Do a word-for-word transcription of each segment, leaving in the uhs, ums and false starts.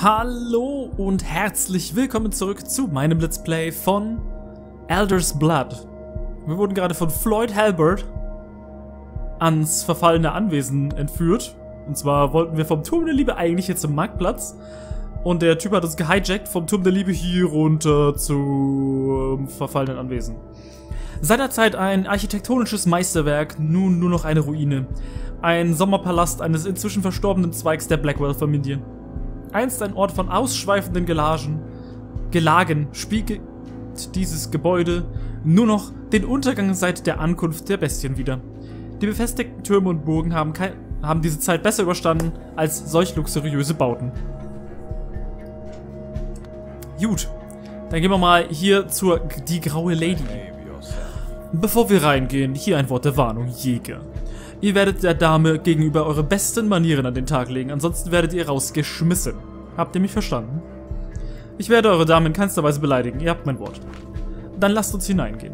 Hallo und herzlich willkommen zurück zu meinem Let's Play von Elder's Blood. Wir wurden gerade von Floyd Halbert ans verfallene Anwesen entführt. Und zwar wollten wir vom Turm der Liebe eigentlich jetzt zum Marktplatz. Und der Typ hat uns gehijackt vom Turm der Liebe hier runter zum verfallenen Anwesen. Seinerzeit ein architektonisches Meisterwerk, nun nur noch eine Ruine. Ein Sommerpalast eines inzwischen verstorbenen Zweigs der Blackwell-Familie. Einst ein Ort von ausschweifenden Gelagen, Gelagen spiegelt dieses Gebäude nur noch den Untergang seit der Ankunft der Bestien wider. Die befestigten Türme und Burgen haben, kein, haben diese Zeit besser überstanden als solch luxuriöse Bauten. Gut, dann gehen wir mal hier zur Die Graue Lady. Bevor wir reingehen, hier ein Wort der Warnung, Jäger. Ihr werdet der Dame gegenüber eure besten Manieren an den Tag legen, ansonsten werdet ihr rausgeschmissen. Habt ihr mich verstanden? Ich werde eure Dame in keinster Weise beleidigen, ihr habt mein Wort. Dann lasst uns hineingehen.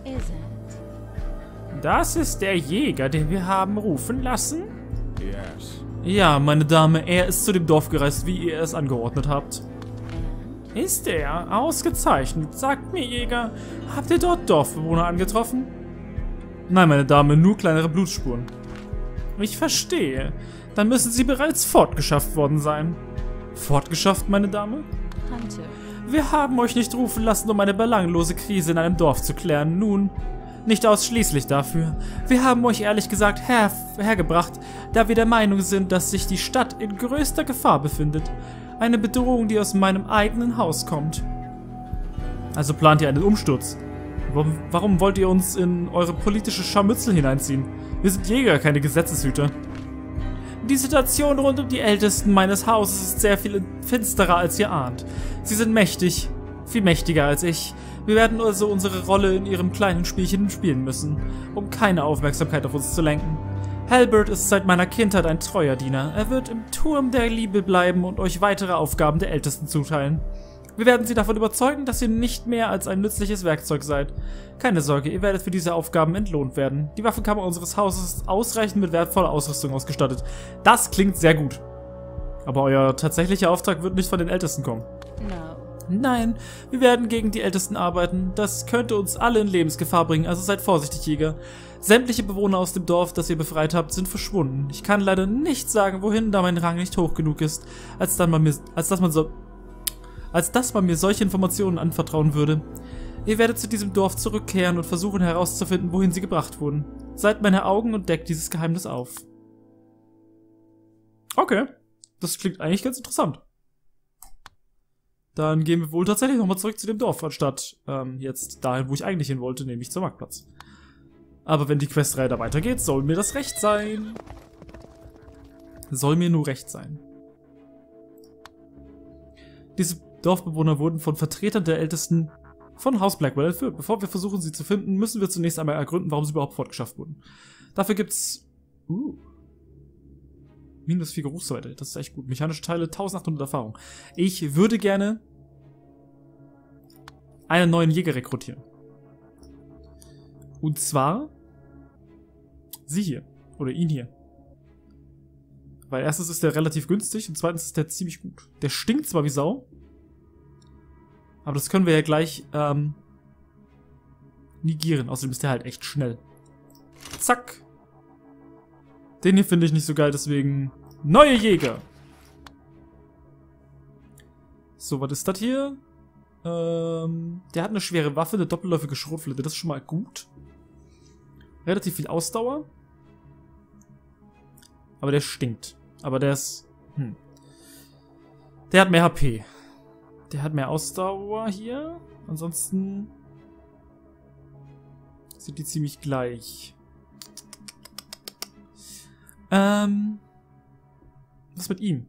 Das ist der Jäger, den wir haben rufen lassen? Yes. Ja, meine Dame, er ist zu dem Dorf gereist, wie ihr es angeordnet habt. Ist er? Ausgezeichnet. Sagt mir, Jäger, habt ihr dort Dorfbewohner angetroffen? Nein, meine Dame, nur kleinere Blutspuren. Ich verstehe. Dann müssen sie bereits fortgeschafft worden sein. Fortgeschafft, meine Dame? Hunter. Wir haben euch nicht rufen lassen, um eine belanglose Krise in einem Dorf zu klären. Nun, nicht ausschließlich dafür. Wir haben euch ehrlich gesagt her hergebracht, da wir der Meinung sind, dass sich die Stadt in größter Gefahr befindet. Eine Bedrohung, die aus meinem eigenen Haus kommt. Also plant ihr einen Umsturz? Warum, warum wollt ihr uns in eure politische Scharmützel hineinziehen? Wir sind Jäger, keine Gesetzeshüter. Die Situation rund um die Ältesten meines Hauses ist sehr viel finsterer, als ihr ahnt. Sie sind mächtig, viel mächtiger als ich. Wir werden also unsere Rolle in ihrem kleinen Spielchen spielen müssen, um keine Aufmerksamkeit auf uns zu lenken. Halbert ist seit meiner Kindheit ein treuer Diener. Er wird im Turm der Liebe bleiben und euch weitere Aufgaben der Ältesten zuteilen. Wir werden sie davon überzeugen, dass ihr nicht mehr als ein nützliches Werkzeug seid. Keine Sorge, ihr werdet für diese Aufgaben entlohnt werden. Die Waffenkammer unseres Hauses ist ausreichend mit wertvoller Ausrüstung ausgestattet. Das klingt sehr gut. Aber euer tatsächlicher Auftrag wird nicht von den Ältesten kommen. No. Nein, wir werden gegen die Ältesten arbeiten. Das könnte uns alle in Lebensgefahr bringen, also seid vorsichtig, Jäger. Sämtliche Bewohner aus dem Dorf, das ihr befreit habt, sind verschwunden. Ich kann leider nicht sagen, wohin, da mein Rang nicht hoch genug ist, als, dann man mir, als dass man so... als dass man mir solche Informationen anvertrauen würde. Ihr werdet zu diesem Dorf zurückkehren und versuchen herauszufinden, wohin sie gebracht wurden. Seid meine Augen und deckt dieses Geheimnis auf. Okay, das klingt eigentlich ganz interessant. Dann gehen wir wohl tatsächlich nochmal zurück zu dem Dorf, anstatt ähm, jetzt dahin, wo ich eigentlich hin wollte, nämlich zum Marktplatz. Aber wenn die Questreihe da weitergeht, soll mir das recht sein. Soll mir nur recht sein. Diese Dorfbewohner wurden von Vertretern der Ältesten von Haus Blackwell entführt. Bevor wir versuchen, sie zu finden, müssen wir zunächst einmal ergründen, warum sie überhaupt fortgeschafft wurden. Dafür gibt's... Uh, minus vier Geruchsweite. Das ist echt gut. Mechanische Teile, eintausendachthundert Erfahrung. Ich würde gerne einen neuen Jäger rekrutieren. Und zwar sie hier. Oder ihn hier. Weil erstens ist der relativ günstig und zweitens ist der ziemlich gut. Der stinkt zwar wie Sau, aber das können wir ja gleich ähm, negieren. Außerdem ist der halt echt schnell. Zack. Den hier finde ich nicht so geil, deswegen neue Jäger. So, was ist das hier? Ähm, der hat eine schwere Waffe, eine doppelläufige Schrotflinte. Das ist schon mal gut. Relativ viel Ausdauer. Aber der stinkt. Aber der ist... Hm. Der hat mehr H P. Der hat mehr Ausdauer hier. Ansonsten sind die ziemlich gleich. Ähm... Was mit ihm?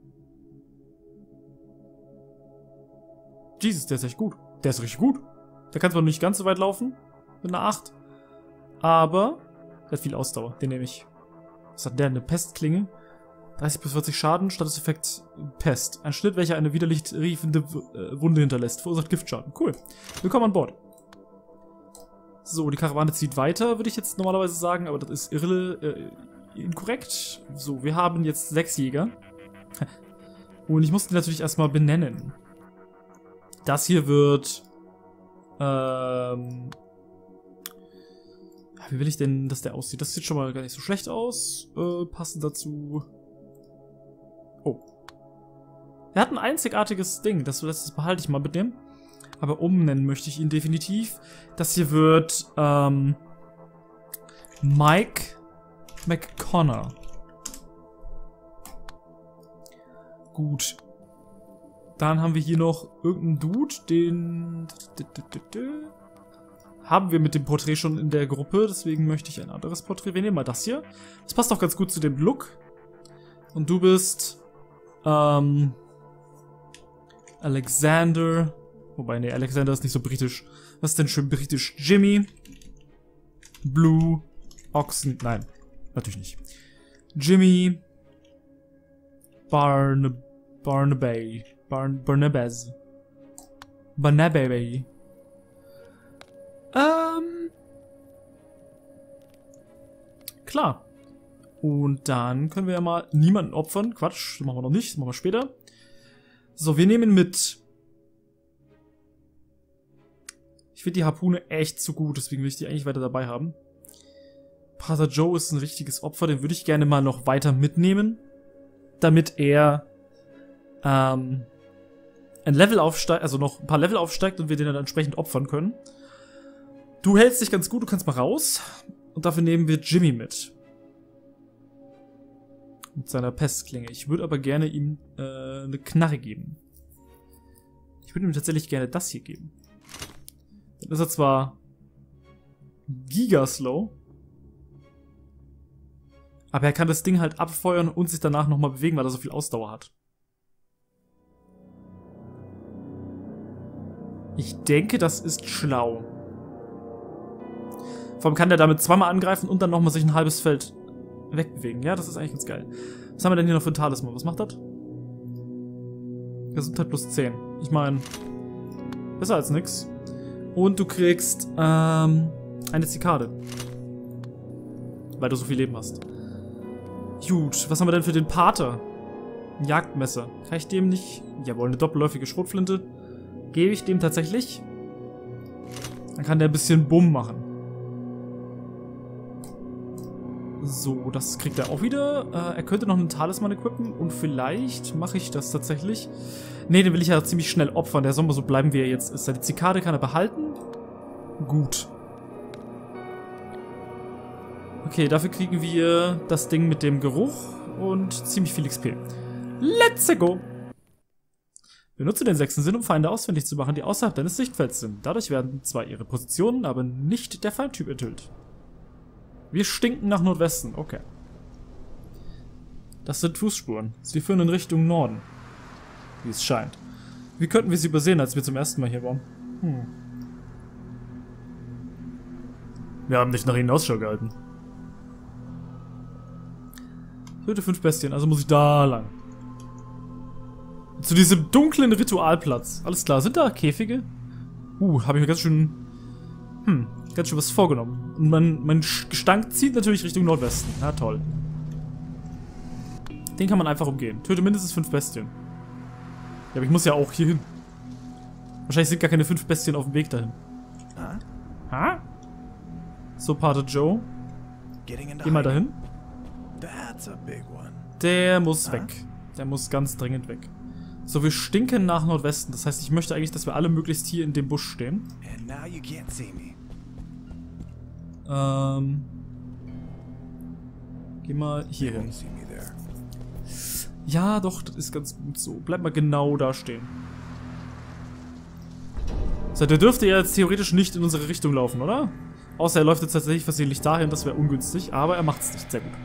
Jesus, der ist echt gut. Der ist richtig gut. Der kann zwar nicht ganz so weit laufen. Mit einer acht. Aber der hat viel Ausdauer. Den nehme ich. Was hat der? Eine Pestklinge? dreißig bis vierzig Schaden, Statuseffekt Pest. Ein Schnitt, welcher eine widerlich riefende äh, Wunde hinterlässt. Verursacht Giftschaden. Cool. Willkommen an Bord. So, die Karawane zieht weiter, würde ich jetzt normalerweise sagen, aber das ist irre, äh, inkorrekt. So, wir haben jetzt sechs Jäger. Und ich muss die natürlich erstmal benennen. Das hier wird... Ähm... Wie will ich denn, dass der aussieht? Das sieht schon mal gar nicht so schlecht aus. Äh, passend dazu... Oh. Er hat ein einzigartiges Ding. Das, das behalte ich mal mit dem. Aber umnennen möchte ich ihn definitiv. Das hier wird... Ähm... Mike McConnor. Gut. Dann haben wir hier noch irgendeinen Dude, den... Haben wir mit dem Porträt schon in der Gruppe, deswegen möchte ich ein anderes Porträt. Wir nehmen mal das hier. Das passt auch ganz gut zu dem Look. Und du bist... Ähm... Alexander... Wobei, nee, Alexander ist nicht so britisch. Was ist denn schön britisch? Jimmy... Blue... Oxen... Nein, natürlich nicht. Jimmy... Barn... Barnaby... Barn... Barnabas... Barnaby... Ähm... Klar. Und dann können wir ja mal niemanden opfern. Quatsch, das machen wir noch nicht, das machen wir später. So, wir nehmen mit... Ich finde die Harpune echt zu gut, deswegen will ich die eigentlich weiter dabei haben. Pater Joe ist ein richtiges Opfer, den würde ich gerne mal noch weiter mitnehmen. Damit er ähm, ein Level aufsteigt, also noch ein paar Level aufsteigt und wir den dann entsprechend opfern können. Du hältst dich ganz gut, du kannst mal raus. Und dafür nehmen wir Jimmy mit. Mit seiner Pestklinge. Ich würde aber gerne ihm äh, eine Knarre geben. Ich würde ihm tatsächlich gerne das hier geben. Dann ist er zwar gigaslow, aber er kann das Ding halt abfeuern und sich danach nochmal bewegen, weil er so viel Ausdauer hat. Ich denke, das ist schlau. Vor allem kann der damit zweimal angreifen und dann nochmal sich ein halbes Feld wegbewegen. Ja, das ist eigentlich ganz geil. Was haben wir denn hier noch für ein Talisman? Was macht das? Gesundheit plus zehn. Ich meine, besser als nix. Und du kriegst ähm, eine Zikade. Weil du so viel Leben hast. Gut, was haben wir denn für den Pater? Ein Jagdmesser. Kann ich dem nicht... Jawohl, eine doppelläufige Schrotflinte. Gebe ich dem tatsächlich. Dann kann der ein bisschen Bumm machen. So, das kriegt er auch wieder. Äh, er könnte noch einen Talisman equippen und vielleicht mache ich das tatsächlich. Ne, den will ich ja ziemlich schnell opfern. Der soll mal so bleiben, wie er jetzt ist. Seine Zikade kann er behalten. Gut. Okay, dafür kriegen wir das Ding mit dem Geruch und ziemlich viel X P. Let's go! Benutze den sechsten Sinn, um Feinde ausfindig zu machen, die außerhalb deines Sichtfelds sind. Dadurch werden zwar ihre Positionen, aber nicht der Feindtyp enthüllt. Wir stinken nach Nordwesten. Okay. Das sind Fußspuren. Sie führen in Richtung Norden. Wie es scheint. Wie könnten wir sie übersehen, als wir zum ersten Mal hier waren? Hm. Wir haben nicht nach ihnen Ausschau gehalten. Töte fünf Bestien, also muss ich da lang. Zu diesem dunklen Ritualplatz. Alles klar, sind da Käfige? Uh, habe ich mir ganz schön... Hm, ganz schön was vorgenommen. Und mein, mein Gestank zieht natürlich Richtung Nordwesten. Na toll. Den kann man einfach umgehen. Töte mindestens fünf Bestien. Ja, aber ich muss ja auch hier hin. Wahrscheinlich sind gar keine fünf Bestien auf dem Weg dahin. Ha? So, Pater Joe. Geh mal dahin. Der muss weg. Der muss ganz dringend weg. So, wir stinken nach Nordwesten. Das heißt, ich möchte eigentlich, dass wir alle möglichst hier in dem Busch stehen. Ähm. Geh mal hier hin. Ja, doch, das ist ganz gut so. Bleib mal genau da stehen. So, der dürfte ja jetzt theoretisch nicht in unsere Richtung laufen, oder? Außer er läuft jetzt tatsächlich versehentlich dahin, das wäre ungünstig, aber er macht es nicht. Sehr gut.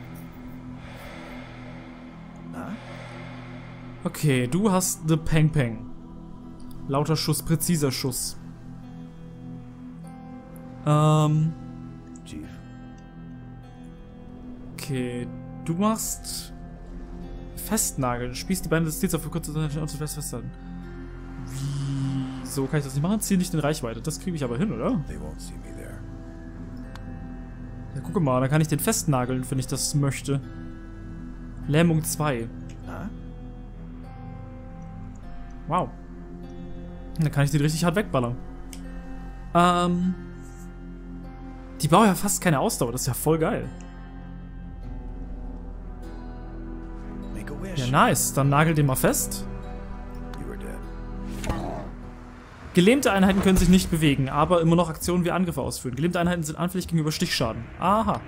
Okay, du hast The Peng Peng. Lauter Schuss, präziser Schuss. Ähm. Okay, du machst Festnageln. Spießt die Beine des Ziels auf für kurze Zeit und zu fest festhalten. Wieso kann ich das nicht machen? Ziel nicht in Reichweite. Das kriege ich aber hin, oder? Ja, guck mal, da kann ich den festnageln, wenn ich das möchte. Lähmung zwei. Wow. Dann kann ich den richtig hart wegballern. Ähm. Die brauchen ja fast keine Ausdauer. Das ist ja voll geil. Ja, nice. Dann nagel den mal fest. Gelähmte Einheiten können sich nicht bewegen, aber immer noch Aktionen wie Angriffe ausführen. Gelähmte Einheiten sind anfällig gegenüber Stichschaden. Aha.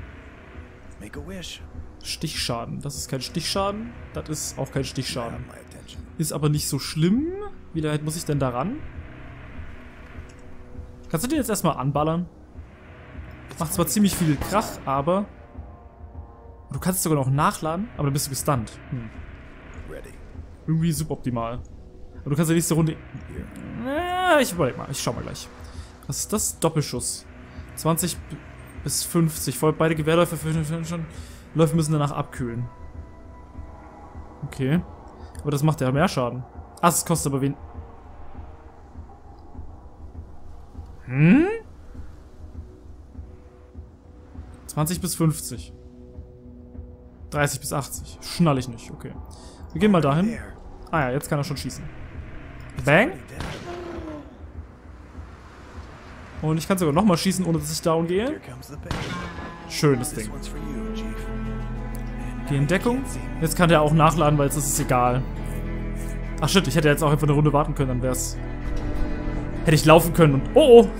Stichschaden. Das ist kein Stichschaden. Das ist auch kein Stichschaden. Ist aber nicht so schlimm. Wie weit muss ich denn da ran? Kannst du den jetzt erstmal anballern? Macht zwar ziemlich viel Krach, aber... Du kannst sogar noch nachladen, aber dann bist du gestunt. Hm. Irgendwie suboptimal. Aber du kannst ja nächste Runde... Äh, ich überleg mal, ich schau mal gleich. Was ist das? Doppelschuss. zwanzig bis fünfzig. Voll beide Gewehrläufe schon. Läufe müssen danach abkühlen. Okay. Aber das macht ja mehr Schaden. Ah, es kostet aber wen... Hm? zwanzig bis fünfzig. dreißig bis achtzig. Schnall ich nicht, okay. Wir gehen mal dahin. Ah ja, jetzt kann er schon schießen. Bang. Und ich kann sogar nochmal schießen, ohne dass ich down gehe. Schönes Ding. Geh in Deckung. Jetzt kann der auch nachladen, weil es ist egal. Ach shit, ich hätte jetzt auch einfach eine Runde warten können, dann wär's... Hätte ich laufen können und... Oh oh!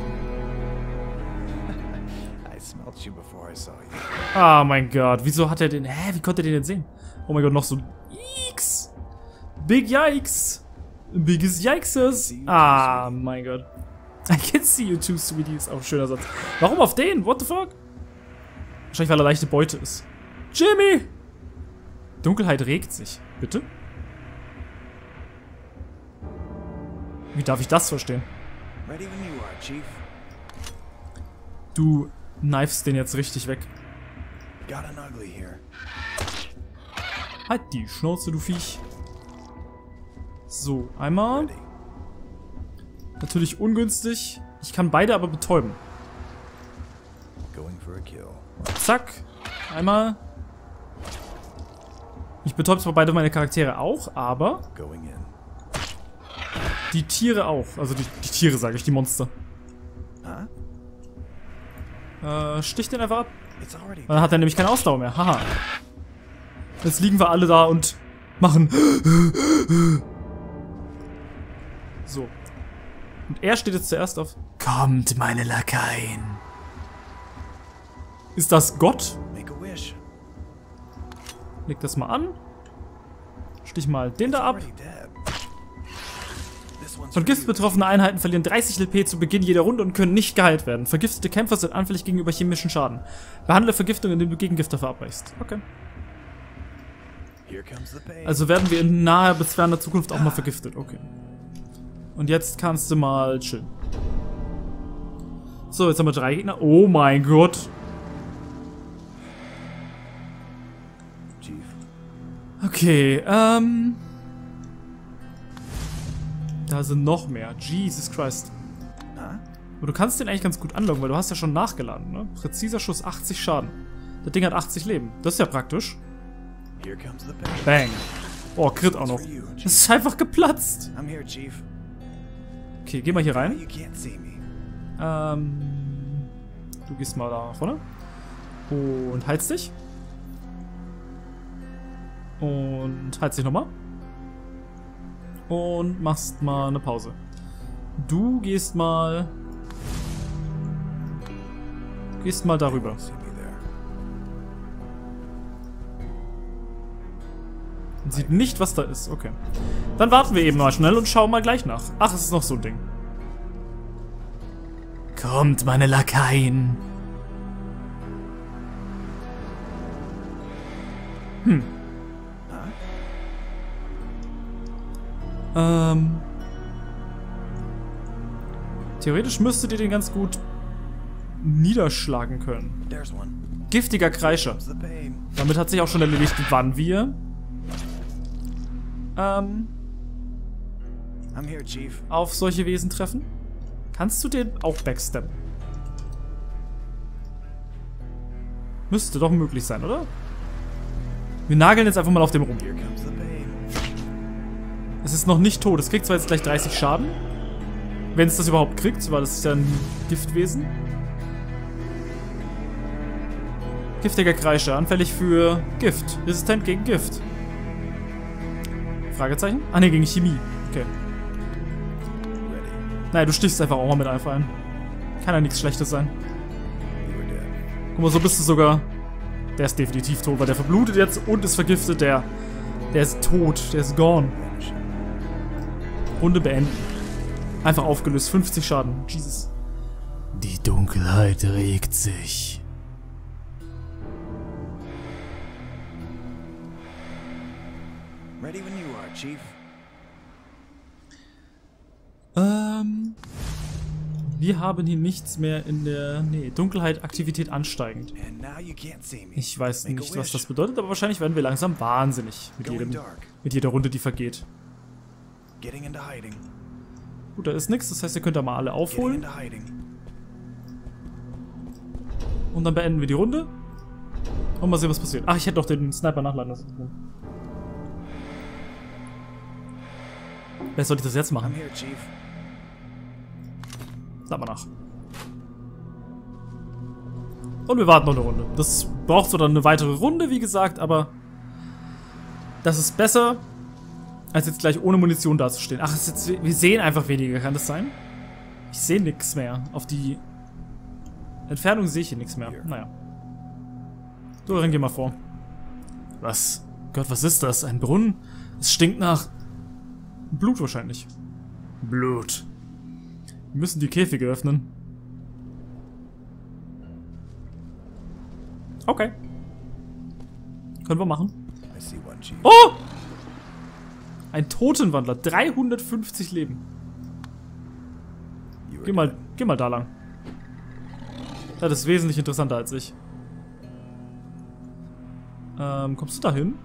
Ah mein Gott, wieso hat er den... Hä, wie konnte er den denn sehen? Oh mein Gott, noch so... Yikes! Big Yikes! Biggest Yikes! Ah mein Gott. I can see you too, sweetie. Ist auch ein schöner Satz. Warum auf den? What the fuck? Wahrscheinlich, weil er leichte Beute ist. Jimmy! Dunkelheit regt sich. Bitte? Wie darf ich das verstehen? Du knifest den jetzt richtig weg. Halt die Schnauze, du Viech. So, einmal. Natürlich ungünstig. Ich kann beide aber betäuben. Zack. Einmal. Ich betäube zwar beide meine Charaktere auch, aber... Die Tiere auch. Also die, die Tiere, sage ich, die Monster. Äh, stich den einfach ab. Dann hat er nämlich keine Ausdauer mehr. Haha. Jetzt liegen wir alle da und machen... So. Und er steht jetzt zuerst auf... Kommt, meine Lakaien. Ist das Gott? Leg das mal an. Stich mal den da ab. Von Gift betroffene Einheiten verlieren dreißig L P zu Beginn jeder Runde und können nicht geheilt werden. Vergiftete Kämpfer sind anfällig gegenüber chemischen Schaden. Behandle Vergiftung, indem du Gegengifte verabreichst. Okay. Also werden wir in naher bis ferner Zukunft auch mal vergiftet. Okay. Und jetzt kannst du mal chillen. So, jetzt haben wir drei Gegner. Oh mein Gott. Okay, ähm... da sind noch mehr. Jesus Christ. Aber du kannst den eigentlich ganz gut anlocken, weil du hast ja schon nachgeladen, ne? Präziser Schuss, achtzig Schaden. Das Ding hat achtzig Leben. Das ist ja praktisch. Bang. Oh, Crit auch noch. Das ist einfach geplatzt. Okay, geh mal hier rein. Ähm... Du gehst mal da vorne. Und heiz dich. Und heiz dich nochmal. Und machst mal eine Pause. Du gehst mal... Gehst mal darüber. Und sieht nicht, was da ist. Okay. Dann warten wir eben mal schnell und schauen mal gleich nach. Ach, es ist noch so ein Ding. Kommt, meine Lakaien. Hm. Ähm. Theoretisch müsstet ihr den ganz gut niederschlagen können. Giftiger Kreischer. Damit hat sich auch schon erledigt, wann wir ähm, auf solche Wesen treffen. Kannst du den auch backstabben? Müsste doch möglich sein, oder? Wir nageln jetzt einfach mal auf dem rum. Es ist noch nicht tot. Es kriegt zwar jetzt gleich dreißig Schaden. Wenn es das überhaupt kriegt, weil das ist ja ein Giftwesen. Giftiger Kreischer. Anfällig für Gift. Resistent gegen Gift. Fragezeichen? Ah ne, gegen Chemie. Okay. Naja, du stichst einfach auch mal mit einfach ein. Kann ja nichts Schlechtes sein. Guck mal, so bist du sogar... Der ist definitiv tot, weil der verblutet jetzt und ist vergiftet. Der, der ist tot. Der ist gone. Runde beenden. Einfach aufgelöst. fünfzig Schaden. Jesus. Die Dunkelheit regt sich. Ready when you are, Chief. Ähm... Wir haben hier nichts mehr in der... Nee, Dunkelheit, Aktivität ansteigend. And now you can't see me. Ich weiß Make a nicht, was wish. das bedeutet, aber wahrscheinlich werden wir langsam wahnsinnig mit, Going jedem, dark. mit jeder Runde, die vergeht. Getting into hiding. Gut, da ist nichts, das heißt, ihr könnt da mal alle Getting aufholen. into hiding. Und dann beenden wir die Runde. Und mal sehen, was passiert. Ach, ich hätte doch den Sniper nachladen lassen. Wer soll ich das jetzt I'm machen? here, Chief. Lad mal nach. Und wir warten noch eine Runde. Das braucht so dann eine weitere Runde, wie gesagt, aber das ist besser, als jetzt gleich ohne Munition dazustehen. Ach, ist jetzt, wir sehen einfach weniger, kann das sein? Ich sehe nichts mehr. Auf die Entfernung sehe ich hier nichts mehr. Naja. So, dann geh mal vor. Was? Gott, was ist das? Ein Brunnen? Es stinkt nach Blut wahrscheinlich. Blut. Wir müssen die Käfige öffnen. Okay. Können wir machen. I see one, Chief. Oh! Ein Totenwandler. dreihundertfünfzig Leben. You were Geh mal, dead. geh mal da lang. Das ist wesentlich interessanter als ich. Ähm, kommst du da hin?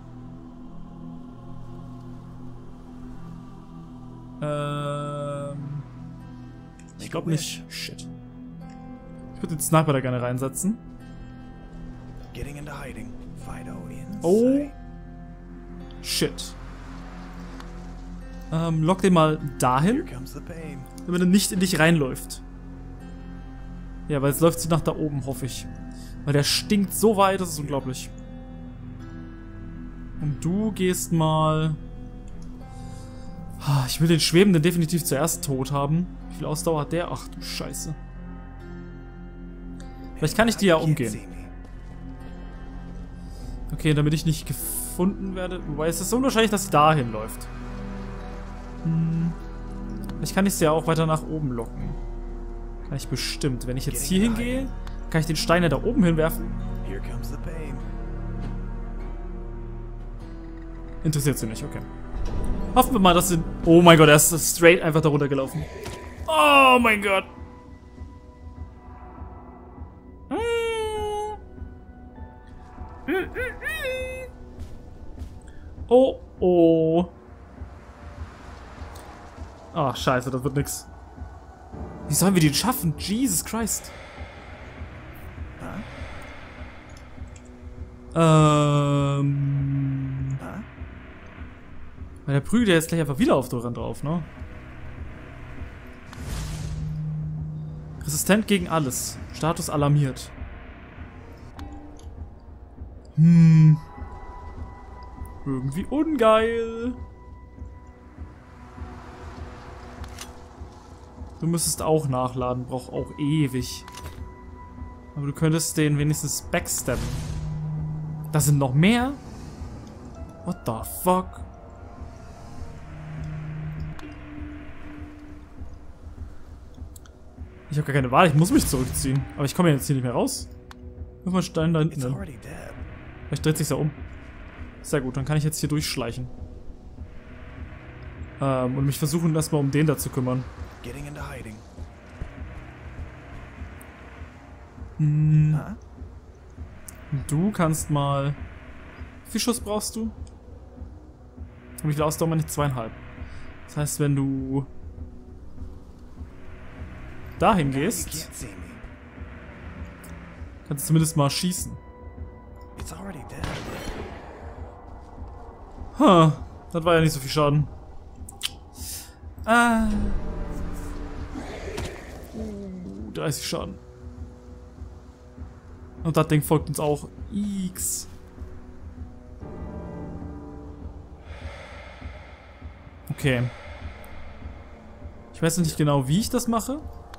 Ähm... Ich glaube nicht. Shit. Ich würde den Sniper da gerne reinsetzen. Getting into hiding. Fido inside. Oh. Shit. Ähm, lock den mal Here dahin, comes the pain. damit er nicht in dich reinläuft. Ja, weil jetzt läuft sie nach da oben, hoffe ich. Weil der stinkt so weit, das ist unglaublich. Und du gehst mal... Ah, ich will den Schwebenden definitiv zuerst tot haben. Wie viel Ausdauer hat der? Ach du Scheiße. Vielleicht kann ich die ja You can't umgehen. see me. Okay, damit ich nicht gefunden werde. Wobei es ist unwahrscheinlich, dass sie dahin läuft. Hm. Vielleicht kann ich sie ja auch weiter nach oben locken. Kann ich bestimmt. Wenn ich jetzt hier hingehe, kann ich den Stein ja da oben hinwerfen. Here comes the pain. Interessiert sie nicht, okay. Hoffen wir mal, dass sie... Oh mein Gott, er ist straight einfach da runtergelaufen. Oh mein Gott. Oh, oh. Ach, scheiße, das wird nix. Wie sollen wir den schaffen? Jesus Christ. Ähm... Huh? Weil der prügelt ja jetzt gleich einfach wieder auf Doran drauf, ne? Resistent gegen alles. Status alarmiert. Hm. Irgendwie ungeil. Du müsstest auch nachladen, braucht auch ewig. Aber du könntest den wenigstens backstabben. Da sind noch mehr? What the fuck? Ich habe gar keine Wahl, ich muss mich zurückziehen. Aber ich komme jetzt hier nicht mehr raus. Wirf mal Stein da hinten It's hin. already dead. Vielleicht dreht sich's ja um. Sehr gut, dann kann ich jetzt hier durchschleichen. Ähm, und mich versuchen, erstmal um den da zu kümmern. Getting into hiding. Hm, Huh? du kannst mal... Wie viel Schuss brauchst du? Und wie viel Ausdauer meine ich? Zweieinhalb. Das heißt, wenn du... dahin Now you gehst, can't see me. kannst du zumindest mal schießen. It's already dead. Ha, das war ja nicht so viel Schaden. Ah. Uh, dreißig Schaden. Und das Ding folgt uns auch. X. Okay. Ich weiß nicht genau, wie ich das mache.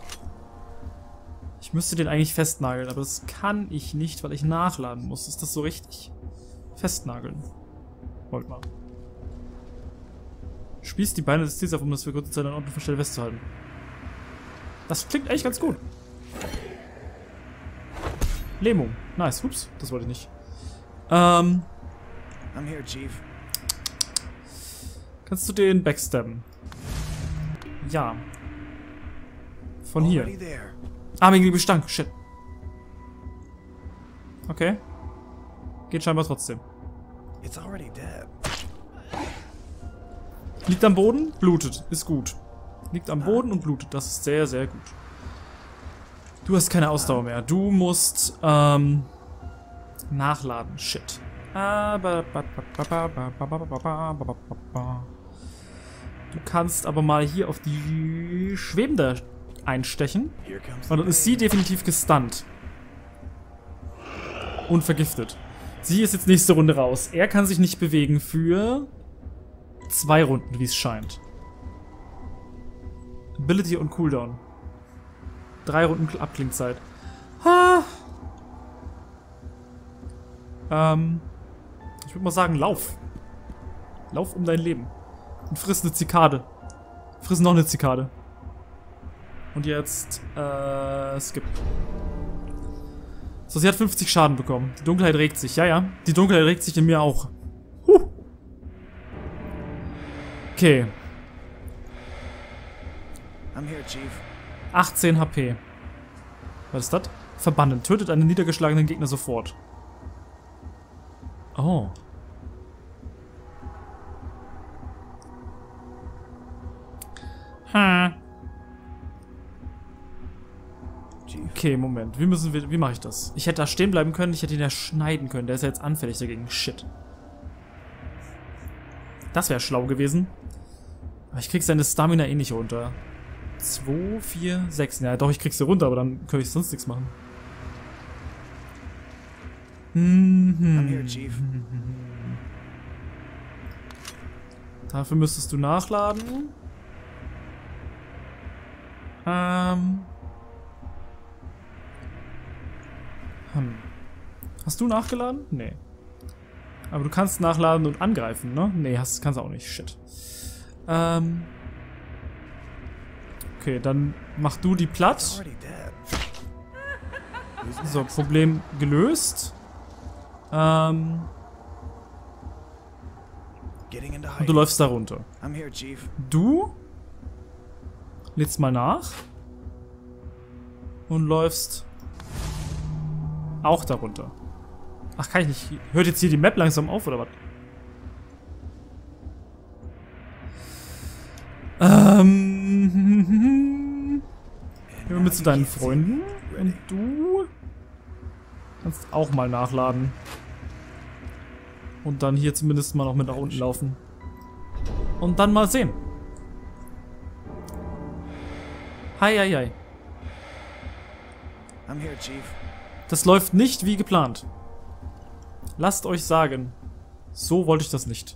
Ich müsste den eigentlich festnageln, aber das kann ich nicht, weil ich nachladen muss. Ist das so richtig? Festnageln. Wollt mal. Spießt die Beine des Ziels auf, um das für kurze Zeit an Ort und Stelle festzuhalten. Das klingt echt ganz gut. Lähmung. Nice. Ups, das wollte ich nicht. Ähm. I'm here, Chief. Kannst du den backstabben? Ja. Von hier. Already there. Ah, wegen dem Gestank. Shit. Okay. Geht scheinbar trotzdem. It's already dead. Liegt am Boden, blutet. Ist gut. Liegt am Boden und blutet. Das ist sehr, sehr gut. Du hast keine Ausdauer mehr. Du musst ähm, nachladen. Shit. Du kannst aber mal hier auf die Schwebende einstechen. Here comes Und the dann ist sie definitiv gestunt. Und vergiftet. Sie ist jetzt nächste Runde raus. Er kann sich nicht bewegen für zwei Runden, wie es scheint. Ability und Cooldown. Drei Runden Abklingzeit. Ha. Ähm. Ich würde mal sagen, lauf. Lauf um dein Leben. Und friss eine Zikade. Friss noch eine Zikade. Und jetzt, äh, skip. So, sie hat fünfzig Schaden bekommen. Die Dunkelheit regt sich. Ja, ja. Die Dunkelheit regt sich in mir auch. Huh. Okay. I'm here, Chief. achtzehn H P. Was ist das? Verbannen. Tötet einen niedergeschlagenen Gegner sofort. Oh. Ha. Okay, Moment. Wie müssen wir. Wie mache ich das? Ich hätte da stehen bleiben können, ich hätte ihn ja schneiden können. Der ist ja jetzt anfällig dagegen. Shit. Das wäre schlau gewesen. Aber ich krieg seine Stamina eh nicht runter. zwei, vier, sechs. Ja, doch, ich krieg sie runter, aber dann könnte ich sonst nichts machen. I'm here, Chief. Dafür müsstest du nachladen. Ähm. Hm. Hast du nachgeladen? Nee. Aber du kannst nachladen und angreifen, ne? Nee, hast, kannst auch nicht. Shit. Ähm. Okay, dann mach du die platt. It's already dead. So, Problem gelöst. Ähm. Getting into Und du hiding. läufst da runter. I'm here, Chief. Du lädst mal nach. Und läufst auch da runter. Ach, kann ich nicht. Hört jetzt hier die Map langsam auf, oder was? Ähm. Gehen wir mit zu deinen Freunden. Und du kannst auch mal nachladen. Und dann hier zumindest mal noch mit nach unten laufen. Und dann mal sehen. Hi, hi, hi. I'm here, Chief. Das läuft nicht wie geplant. Lasst euch sagen, so wollte ich das nicht.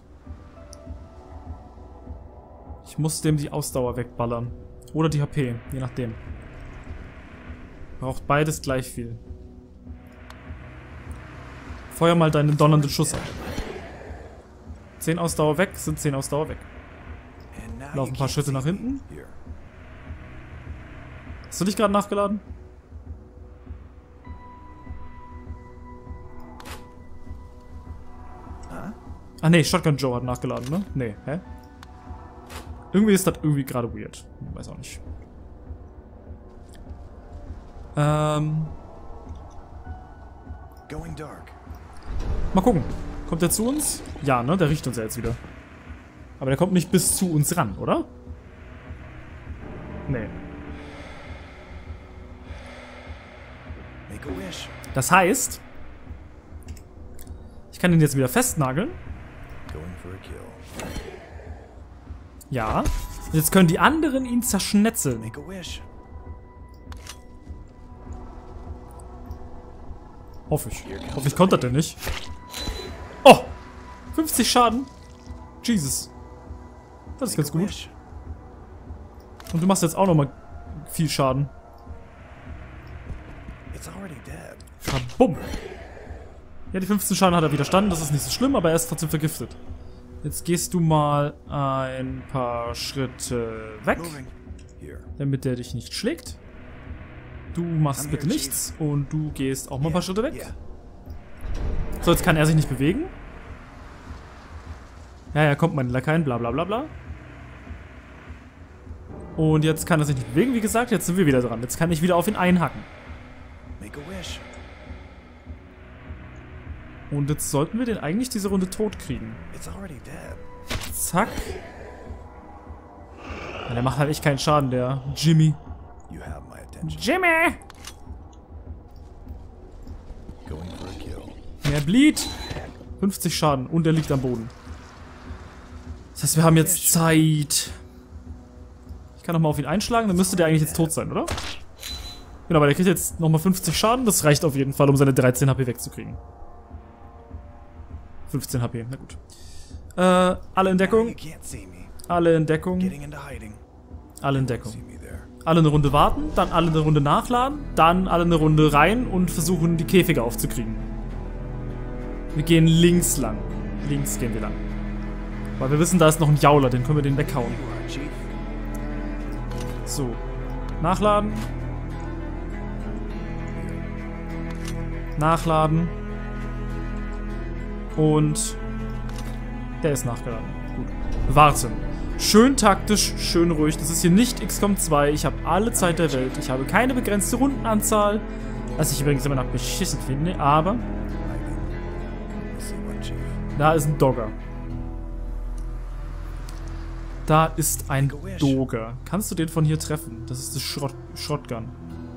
Ich muss dem die Ausdauer wegballern. Oder die H P, je nachdem. Braucht beides gleich viel. Feuer mal deinen donnernden Schuss ab. zehn Ausdauer weg, sind zehn Ausdauer weg. And now Lauf you ein paar can't Schritte see nach me. hinten. Here. Hast du dich gerade nachgeladen? Huh? Ah ne, Shotgun Joe hat nachgeladen, ne? Ne, hä? Irgendwie ist das irgendwie gerade weird. Weiß auch nicht. Ähm. Going dark. Mal gucken. Kommt der zu uns? Ja, ne? Der riecht uns ja jetzt wieder. Aber der kommt nicht bis zu uns ran, oder? Nee. Make a wish. Das heißt, ich kann ihn jetzt wieder festnageln. Going for a kill. Ja. Und jetzt können die anderen ihn zerschnetzeln. Make a wish. Hoffe ich. Hoffe ich kontert er nicht. Oh! fünfzig Schaden. Jesus. Das ist ganz Make a gut. wish. Und du machst jetzt auch nochmal viel Schaden. It's already dead. Bumm. Ja, die fünfzehn Schaden hat er widerstanden. Das ist nicht so schlimm, aber er ist trotzdem vergiftet. Jetzt gehst du mal ein paar Schritte weg, Moving. Here. damit der dich nicht schlägt. Du machst bitte nichts und du gehst auch mal ein paar Schritte weg. Yeah. So, jetzt kann er sich nicht bewegen. Ja, ja, kommt mein Lakaien, bla bla bla bla. Und jetzt kann er sich nicht bewegen, wie gesagt. Jetzt sind wir wieder dran. Jetzt kann ich wieder auf ihn einhacken. Make a wish. Und jetzt sollten wir den eigentlich diese Runde tot kriegen. It's already dead. Zack. Ja, der macht halt echt keinen Schaden, der Jimmy. You have my attention. Jimmy! Going for a kill. Mehr Bleed. fünfzig Schaden und er liegt am Boden. Das heißt, wir haben jetzt Zeit. Ich kann nochmal auf ihn einschlagen, dann müsste der eigentlich jetzt tot sein, oder? Genau, weil der kriegt jetzt nochmal fünfzig Schaden. Das reicht auf jeden Fall, um seine dreizehn H P wegzukriegen. fünfzehn H P, na gut. Äh, alle in You Deckung. can't see me. Alle in Deckung. Getting into hiding. Alle in See Deckung. me there. Alle eine Runde warten, dann alle eine Runde nachladen, dann alle eine Runde rein und versuchen, die Käfige aufzukriegen. Wir gehen links lang. Links gehen wir lang. Weil wir wissen, da ist noch ein Jauler, den können wir den weghauen. You are, Chief. So. Nachladen. Nachladen. Und der ist nachgeladen. Gut. Warten. Schön taktisch, schön ruhig. Das ist hier nicht X COM zwei. Ich habe alle Zeit der Welt. Ich habe keine begrenzte Rundenanzahl. Was ich übrigens immer noch beschissen finde, aber Hiding. See what, Chief? da ist ein Dogger. Da ist ein Dogger. Kannst du den von hier treffen? Das ist das Schrott Shotgun.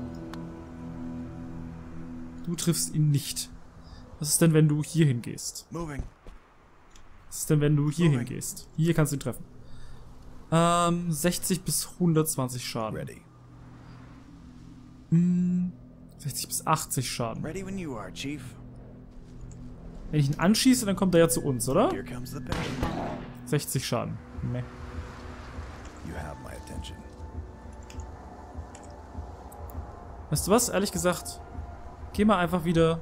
Du triffst ihn nicht. Was ist denn, wenn du hier hingehst? Moving. Was ist denn, wenn du hier hingehst? Hier kannst du ihn treffen. Ähm, sechzig bis hundertzwanzig Schaden. Ready. Hm, sechzig bis achtzig Schaden. Ready when you are, Chief. Wenn ich ihn anschieße, dann kommt er ja zu uns, oder? Here comes the pain. sechzig Schaden. Meh. You have my attention. Weißt du was? Ehrlich gesagt, geh mal einfach wieder...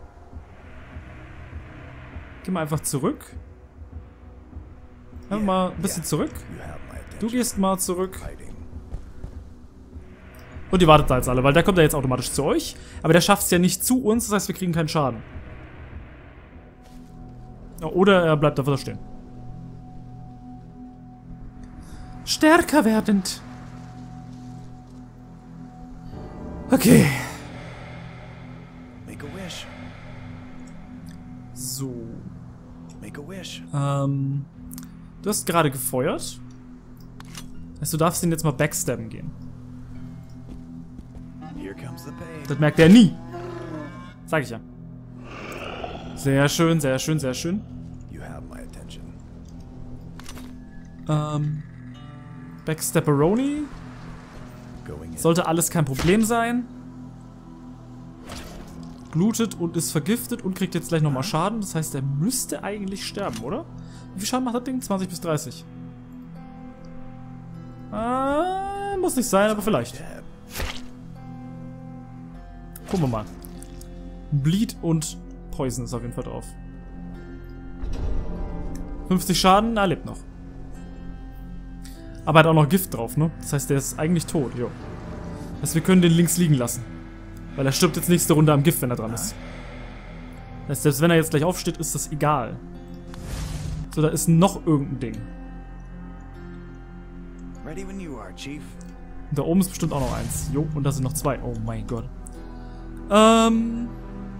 Geh mal einfach zurück. Einfach mal ein bisschen zurück. You have my Du attention. gehst mal zurück. Hiding. Und ihr wartet da jetzt alle, weil der kommt ja jetzt automatisch zu euch. Aber der schafft es ja nicht zu uns, das heißt, wir kriegen keinen Schaden. Oder er bleibt einfach da stehen. Stärker werdend. Okay. Make a wish. So. Make a wish. Ähm. Du hast gerade gefeuert. Also du darfst ihn jetzt mal backstabben gehen. Here comes the pain. Das merkt er nie. Sag ich ja. Sehr schön, sehr schön, sehr schön. You have my attention. Ähm. Backstabberoni. Going in. Sollte alles kein Problem sein. Blutet und ist vergiftet und kriegt jetzt gleich nochmal Schaden. Das heißt, er müsste eigentlich sterben, oder? Wie viel Schaden macht das Ding? zwanzig bis dreißig. Äh, muss nicht sein, aber vielleicht. Dead. Gucken wir mal. Bleed und Poison ist auf jeden Fall drauf. fünfzig Schaden, er lebt noch. Aber er hat auch noch Gift drauf, ne? Das heißt, der ist eigentlich tot, jo. Das heißt, wir können den links liegen lassen. Weil er stirbt jetzt nächste Runde am Gift, wenn er dran ist. Das heißt, selbst wenn er jetzt gleich aufsteht, ist das egal. So, da ist noch irgendein Ding. Ready when you are, Chief. Und da oben ist bestimmt auch noch eins. Jo, und da sind noch zwei. Oh mein Gott. Ähm.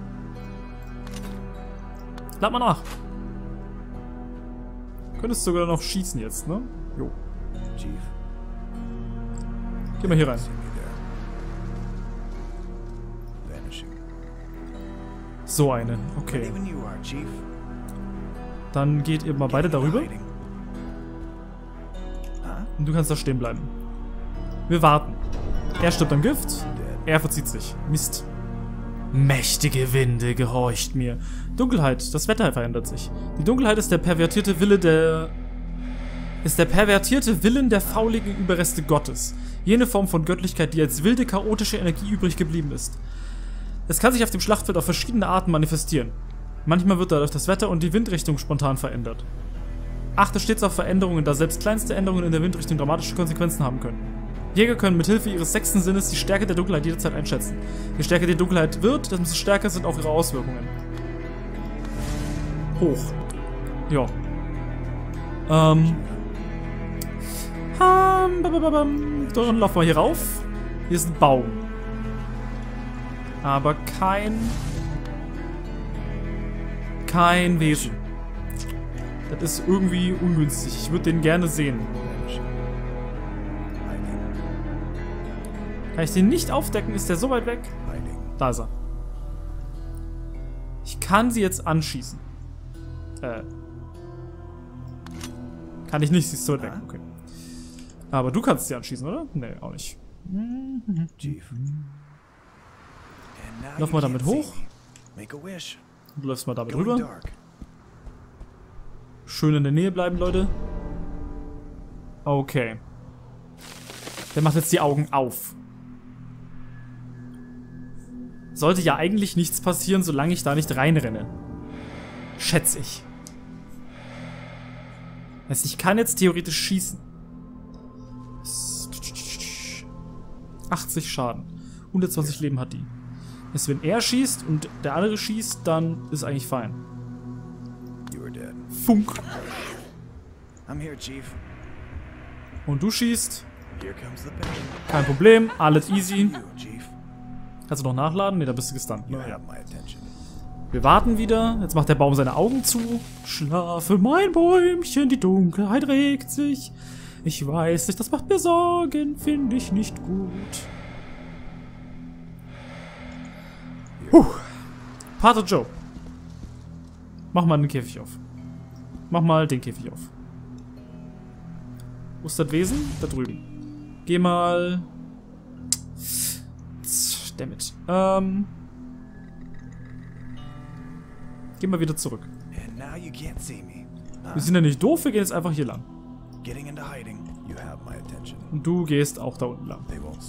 Lad mal nach. Könntest sogar noch schießen jetzt, ne? Jo. Chief. Geh mal hier rein. See me there. Vanishing. So eine. Ready Okay. when you are, Chief. Dann geht ihr mal beide darüber. Hiding. Huh? Und du kannst da stehen bleiben. Wir warten. Er stirbt am Gift. Er verzieht sich. Mist. Mächtige Winde, gehorcht mir. Dunkelheit, das Wetter verändert sich. Die Dunkelheit ist der pervertierte Wille der... ist der pervertierte Willen der fauligen Überreste Gottes. Jene Form von Göttlichkeit, die als wilde, chaotische Energie übrig geblieben ist. Es kann sich auf dem Schlachtfeld auf verschiedene Arten manifestieren. Manchmal wird dadurch das Wetter und die Windrichtung spontan verändert. Achte stets auf Veränderungen, da selbst kleinste Änderungen in der Windrichtung dramatische Konsequenzen haben können. Jäger können mithilfe ihres sechsten Sinnes die Stärke der Dunkelheit jederzeit einschätzen. Je stärker die Dunkelheit wird, desto stärker sind auch ihre Auswirkungen. Hoch. Ja. Ähm. Dann laufen wir hier rauf. Hier ist ein Baum. Aber kein... Kein Wesen. Das ist irgendwie ungünstig. Ich würde den gerne sehen. Kann ich den nicht aufdecken? Ist der so weit weg? Da ist er. Ich kann sie jetzt anschießen. Äh. Kann ich nicht, sie ist so weit weg. Okay. Aber du kannst sie anschießen, oder? Nee, auch nicht. Lauf mal damit hoch. Du läufst mal damit rüber. Schön in der Nähe bleiben, Leute. Okay. Der macht jetzt die Augen auf. Sollte ja eigentlich nichts passieren, solange ich da nicht reinrenne. Schätze ich. Heißt, ich kann jetzt theoretisch schießen. achtzig Schaden. hundertzwanzig Leben hat die. Heißt, wenn er schießt und der andere schießt, dann ist eigentlich fein. Funk. Und du schießt. Kein Problem, alles easy. Kannst du noch nachladen? Ne, da bist du gestunt. Ne? Ja. Wir warten wieder. Jetzt macht der Baum seine Augen zu. Schlafe, mein Bäumchen, die Dunkelheit regt sich. Ich weiß nicht, das macht mir Sorgen, finde ich nicht gut. Puh. Pater Joe. Mach mal den Käfig auf. Mach mal den Käfig auf. Wo ist das Wesen? Da drüben. Geh mal... Dammit. Ähm... Geh mal wieder zurück. Wir sind ja nicht doof, wir gehen jetzt einfach hier lang. Und du gehst auch da unten lang.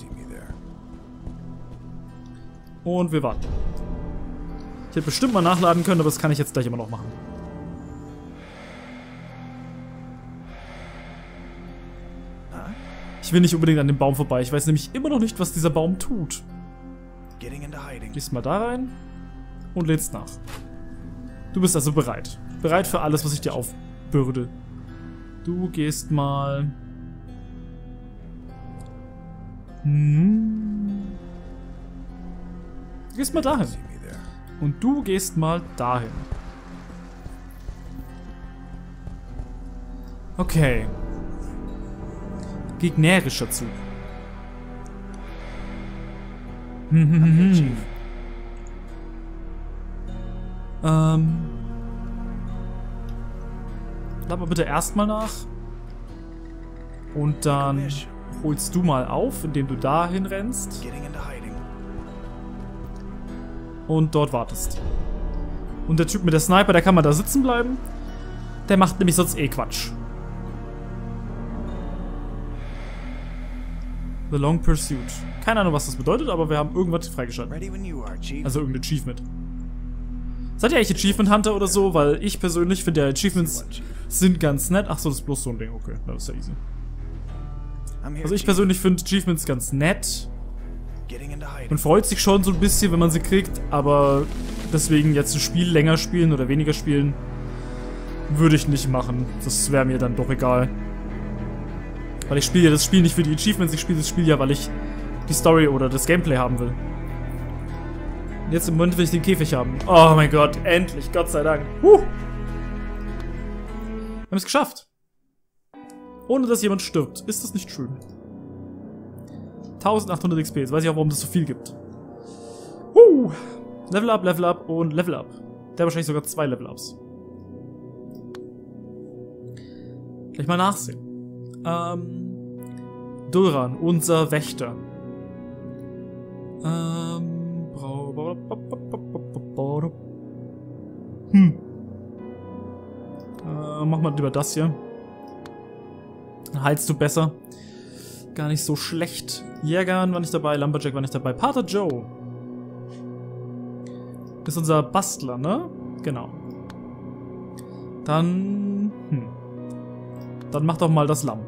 Und wir warten. Ich hätte bestimmt mal nachladen können, aber das kann ich jetzt gleich immer noch machen. Ich will nicht unbedingt an dem Baum vorbei. Ich weiß nämlich immer noch nicht, was dieser Baum tut. Gehst mal da rein und lädst nach. Du bist also bereit. Bereit für alles, was ich dir aufbürde. Du gehst mal... Hm. Du gehst mal dahin. Und du gehst mal dahin. Okay. Gegnerischer Zug. Hm, hm, hm, hm. Ähm. Lad mal bitte erstmal nach. Und dann holst du mal auf, indem du dahin rennst. Und dort wartest. Und der Typ mit der Sniper, der kann mal da sitzen bleiben. Der macht nämlich sonst eh Quatsch. The Long Pursuit. Keine Ahnung, was das bedeutet, aber wir haben irgendwas freigeschaltet. Also irgendein Achievement. Seid ihr eigentlich Achievement Hunter oder so? Weil ich persönlich finde, ja, Achievements sind ganz nett. Ach so, das ist bloß so ein Ding. Okay, das ist ja easy. Also ich persönlich finde Achievements ganz nett. Man freut sich schon so ein bisschen, wenn man sie kriegt, aber deswegen jetzt ein Spiel länger spielen oder weniger spielen, würde ich nicht machen. Das wäre mir dann doch egal. Weil ich spiele ja das Spiel nicht für die Achievements, ich spiele das Spiel ja, weil ich die Story oder das Gameplay haben will. Und jetzt im Moment will ich den Käfig haben. Oh mein Gott, endlich, Gott sei Dank. Huh. Wir haben es geschafft. Ohne dass jemand stirbt. Ist das nicht schön? eintausendachthundert X P. Jetzt weiß ich auch, warum das so viel gibt. Uh. Level up, Level up und Level up. Der hat wahrscheinlich sogar zwei Level ups. Gleich mal nachsehen. Ähm. Duran, unser Wächter. Ähm. Hm. Äh, mach mal lieber das hier. Dann heilst du besser. Gar nicht so schlecht. Jägern war nicht dabei, Lumberjack war nicht dabei. Pater Joe. Ist unser Bastler, ne? Genau. Dann. Hm. Dann mach doch mal das Lamm.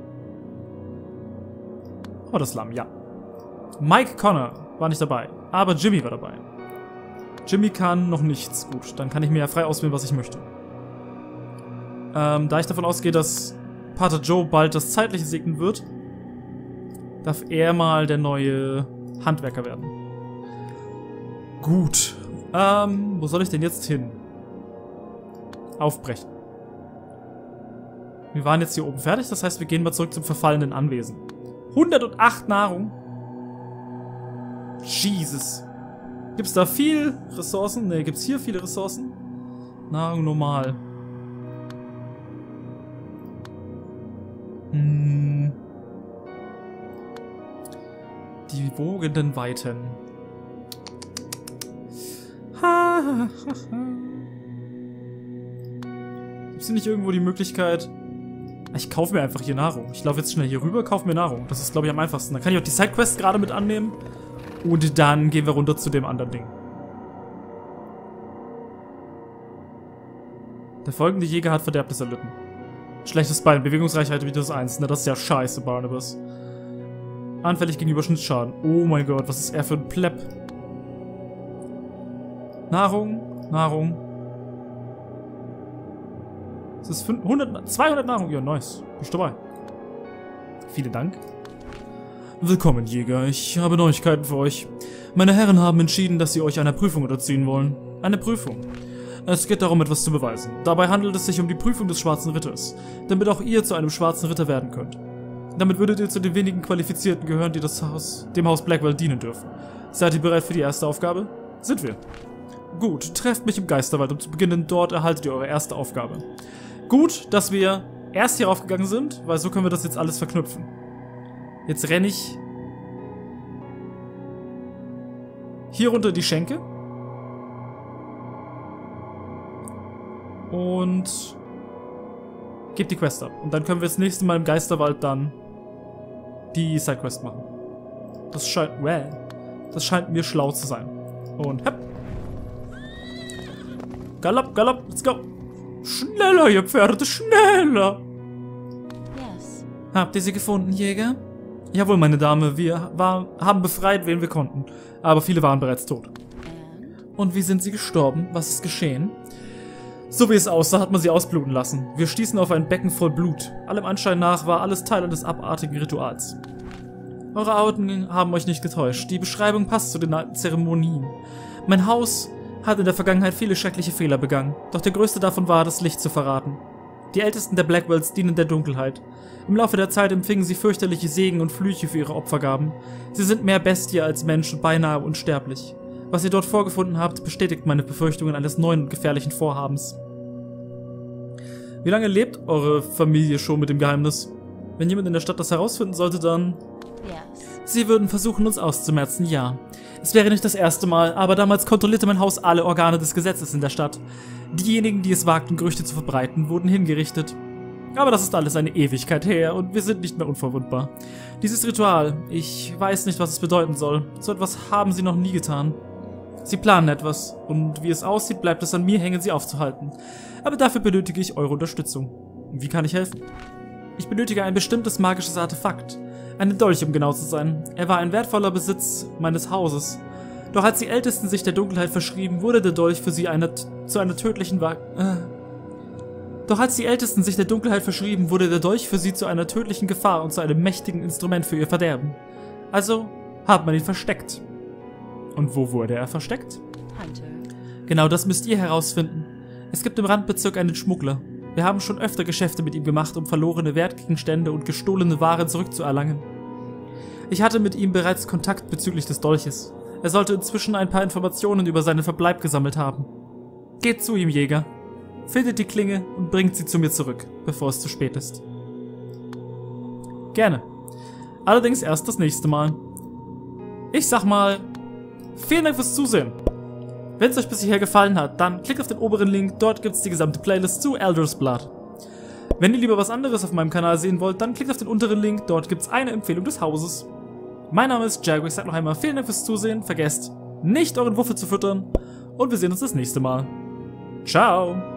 Oh, das Lamm, ja. Mike Connor war nicht dabei, aber Jimmy war dabei. Jimmy kann noch nichts. Gut, dann kann ich mir ja frei auswählen, was ich möchte. Ähm, da ich davon ausgehe, dass Pater Joe bald das Zeitliche segnen wird, darf er mal der neue Handwerker werden. Gut. Ähm, wo soll ich denn jetzt hin? Aufbrechen. Wir waren jetzt hier oben fertig, das heißt, wir gehen mal zurück zum verfallenen Anwesen. hundertacht Nahrung. Jesus. Gibt's da viel Ressourcen? Ne, gibt's hier viele Ressourcen? Nahrung normal. Hm. Die wogenden Weiten. Gibt's hier nicht irgendwo die Möglichkeit... Ich kaufe mir einfach hier Nahrung. Ich laufe jetzt schnell hier rüber, kaufe mir Nahrung. Das ist, glaube ich, am einfachsten. Dann kann ich auch die Sidequest gerade mit annehmen. Und dann gehen wir runter zu dem anderen Ding. Der folgende Jäger hat Verderbnis erlitten. Schlechtes Bein, Bewegungsreichweite minus eins. Na, das ist ja scheiße, Barnabas. Anfällig gegenüber Schnittschaden. Oh mein Gott, was ist er für ein Plepp? Nahrung, Nahrung. Das ist fünfhundert, zweihundert Nahrung. Ja, nice. Bin ich dabei. Vielen Dank. Willkommen, Jäger. Ich habe Neuigkeiten für euch. Meine Herren haben entschieden, dass sie euch einer Prüfung unterziehen wollen. Eine Prüfung. Es geht darum, etwas zu beweisen. Dabei handelt es sich um die Prüfung des Schwarzen Ritters, damit auch ihr zu einem Schwarzen Ritter werden könnt. Damit würdet ihr zu den wenigen Qualifizierten gehören, die das Haus, dem Haus Blackwell dienen dürfen. Seid ihr bereit für die erste Aufgabe? Sind wir. Gut, trefft mich im Geisterwald, um zu beginnen. Dort erhaltet ihr eure erste Aufgabe. Gut, dass wir erst hier raufgegangen sind, weil so können wir das jetzt alles verknüpfen. Jetzt renne ich hier runter die Schenke. Und gebe die Quest ab. Und dann können wir das nächste Mal im Geisterwald dann die Sidequest machen. Das scheint, well, das scheint mir schlau zu sein. Und hepp. Galopp, galopp, let's go. Schneller, ihr Pferde, schneller. Yes. Habt ihr sie gefunden, Jäger? Jawohl, meine Dame, wir war, haben befreit, wen wir konnten. Aber viele waren bereits tot. And? Und wie sind sie gestorben? Was ist geschehen? So wie es aussah, hat man sie ausbluten lassen. Wir stießen auf ein Becken voll Blut. Allem Anschein nach war alles Teil eines abartigen Rituals. Eure Augen haben euch nicht getäuscht. Die Beschreibung passt zu den alten Zeremonien. Mein Haus hat in der Vergangenheit viele schreckliche Fehler begangen. Doch der größte davon war, das Licht zu verraten. Die Ältesten der Blackwells dienen der Dunkelheit. Im Laufe der Zeit empfingen sie fürchterliche Segen und Flüche für ihre Opfergaben. Sie sind mehr Bestie als Mensch und beinahe unsterblich. Was ihr dort vorgefunden habt, bestätigt meine Befürchtungen eines neuen und gefährlichen Vorhabens. Wie lange lebt eure Familie schon mit dem Geheimnis? Wenn jemand in der Stadt das herausfinden sollte, dann... Yes. Sie würden versuchen, uns auszumerzen, ja. Es wäre nicht das erste Mal, aber damals kontrollierte mein Haus alle Organe des Gesetzes in der Stadt. Diejenigen, die es wagten, Gerüchte zu verbreiten, wurden hingerichtet. Aber das ist alles eine Ewigkeit her und wir sind nicht mehr unverwundbar. Dieses Ritual, ich weiß nicht, was es bedeuten soll. So etwas haben sie noch nie getan. Sie planen etwas und wie es aussieht, bleibt es an mir hängen, sie aufzuhalten. Aber dafür benötige ich eure Unterstützung. Wie kann ich helfen? Ich benötige ein bestimmtes magisches Artefakt. Einen Dolch, um genau zu sein. Er war ein wertvoller Besitz meines Hauses. Doch als die Ältesten sich der Dunkelheit verschrieben, wurde der Dolch für sie eine, zu einer tödlichen Wa äh. Doch als die Ältesten sich der Dunkelheit verschrieben, wurde der Dolch für sie zu einer tödlichen Gefahr und zu einem mächtigen Instrument für ihr Verderben. Also hat man ihn versteckt. Und wo wurde er versteckt? Hunter. Genau das müsst ihr herausfinden. Es gibt im Randbezirk einen Schmuggler. Wir haben schon öfter Geschäfte mit ihm gemacht, um verlorene Wertgegenstände und gestohlene Ware zurückzuerlangen. Ich hatte mit ihm bereits Kontakt bezüglich des Dolches. Er sollte inzwischen ein paar Informationen über seinen Verbleib gesammelt haben. Geht zu ihm, Jäger. Findet die Klinge und bringt sie zu mir zurück, bevor es zu spät ist. Gerne. Allerdings erst das nächste Mal. Ich sag mal, vielen Dank fürs Zusehen. Wenn es euch bis hierher gefallen hat, dann klickt auf den oberen Link, dort gibt es die gesamte Playlist zu Elder's Blood. Wenn ihr lieber was anderes auf meinem Kanal sehen wollt, dann klickt auf den unteren Link, dort gibt es eine Empfehlung des Hauses. Mein Name ist Jago, ich sag noch einmal vielen Dank fürs Zusehen, vergesst nicht euren Wuffel zu füttern und wir sehen uns das nächste Mal. Ciao!